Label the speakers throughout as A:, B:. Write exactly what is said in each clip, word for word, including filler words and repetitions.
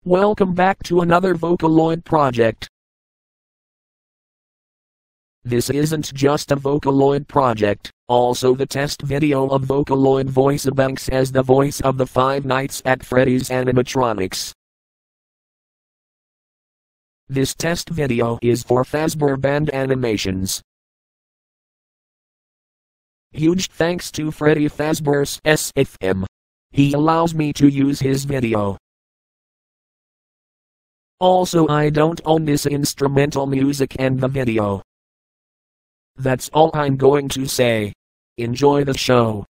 A: Welcome back to another Vocaloid project. This isn't just a Vocaloid project, also the test video of Vocaloid VoiceBanks as the voice of the Five Nights at Freddy's animatronics. This test video is for Fazbear Band Animations. Huge thanks to Freddy Fazbear's S F M. He allows me to use his video. Also, I don't own this instrumental music and the video. That's all I'm going to say. Enjoy the show.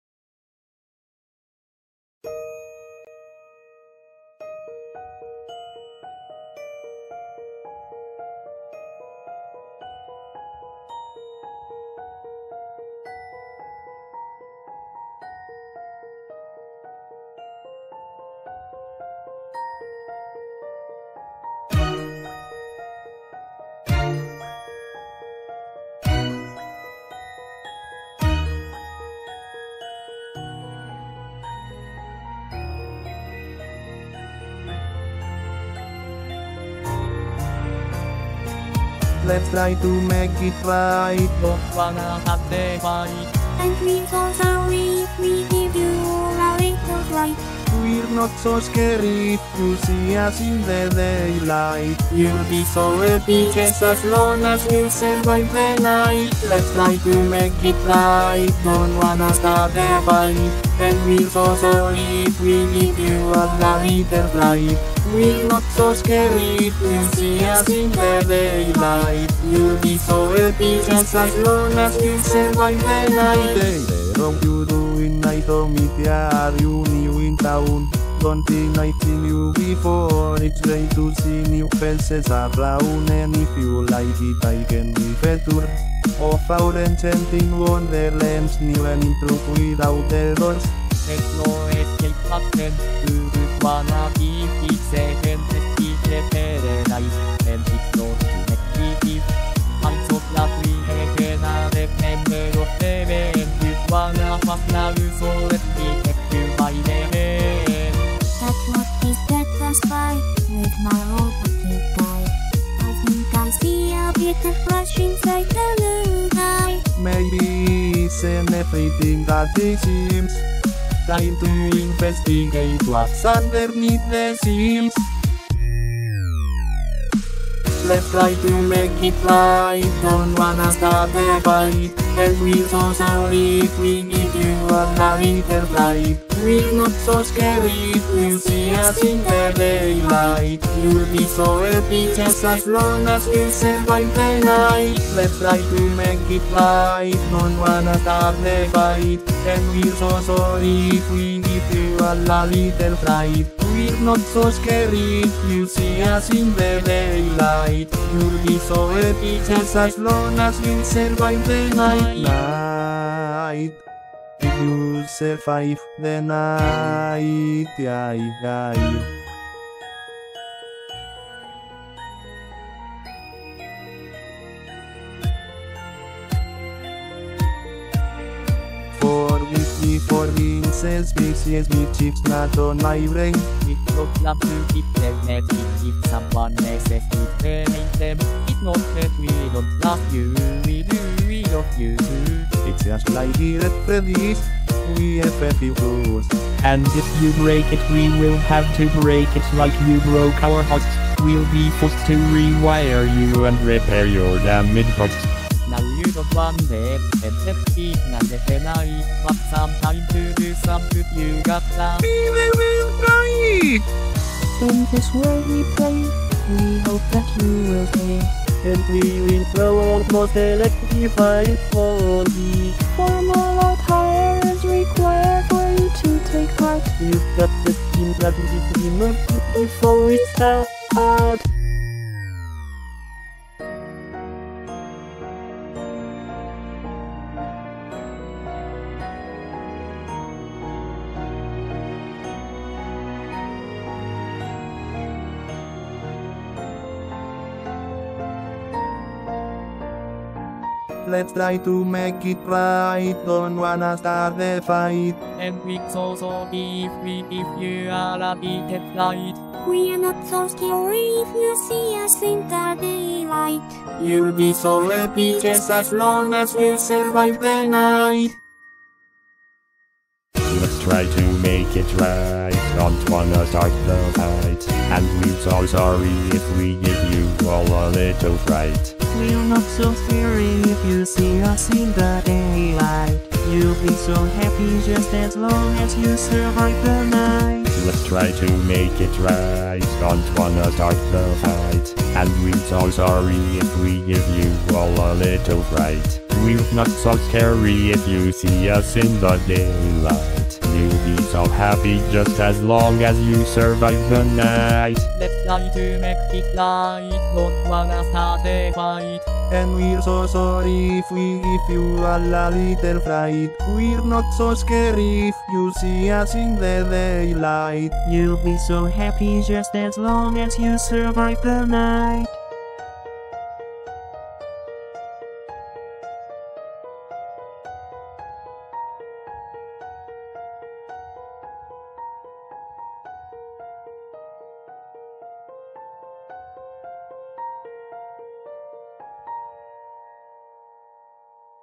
B: Let's try to make it right.
C: Don't wanna have the fight.
D: And we're so sorry if we give you a little fright.
B: We're not so scary if you see us in the daylight.
C: You'll be so happy just as long as you survive the night. Let's try to make it right. Don't wanna start the fight. And we're so sorry if we give you a little fright. We're not so scary if you see us in the daylight. You'll be so happy just as long as you survive the night.
B: Hey, wrong you doing? I told me are you new in town? Don't think I've seen you before. It's great to see new faces around. And if you like it, I can give a tour of our enchanting wonderlands. New and improved without errors.
C: There's no escape pattern. You just wanna be fixed and see the paradise. And it's not effective. I'm so glad we have another member of the band. You wanna fuck now, so let me take you by the hand.
D: That's what is that last fight with my robotic guy. I think I see a bit of flash inside the blue guy.
B: Maybe it's in everything that it seems.
C: Time to investigate what's
B: Underneath the seams.
C: Let's try to make it right. Don't wanna start the fight. And we're so sorry if we give you a little fright. We're not so scary if you see us in the daylight. You'll be so happy just as long as you survive the night.
B: Let's try to make it right. Don't wanna start the fight. And we're so sorry if we give you a little fright. We're not so scary if you see us in the daylight. You'll be so happy just as long as you survive the night. Night. If you survive the night, yeah, yeah. For me, for Vince's species, me chips not on my brain.
C: It's not love to keep them happy if someone messes with them. It's not that we don't love you, we do, we love you too.
B: It's just like here at Freddy's, we have a few rules.
E: And if you break it, we will have to break it like you broke our house. We'll be forced to rewire you and repair your damaged house.
C: Now you don't want them, and happy not the night. But sometime to do something you got down.
B: We will try.
D: In this world we play, we hope that you will stay.
C: And we will throw almost electrified for the
D: Formal attire is required for you to take part.
C: You've got the team that is removed before it starts.
B: let's try to make it right. Don't wanna start the fight.
C: And we're so sorry if we if you are a bit light.
D: We are not so scary if you see us in the daylight.
B: You'll be so happy just as long as you survive the night.
E: Let's try to make it right, don't wanna start the fight. And we're so sorry if we give you all a little fright.
C: We're not so scary if you see us in the daylight. You'll be so happy just as long as you survive the night.
E: Let's try to make it right, don't wanna start the fight. And we're so sorry if we give you all a little fright. We're not so scary if you see us in the daylight. You'll be so happy just as long as you survive the night.
C: Let's try to make it right, don't wanna start the fight.
B: And we're so sorry if we give you a little fright. We're not so scary if you see us in the daylight.
C: You'll be so happy just as long as you survive the night.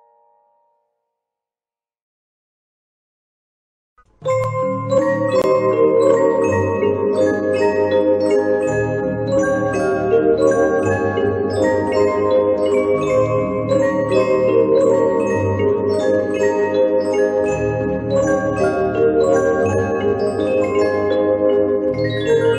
D: Thank you.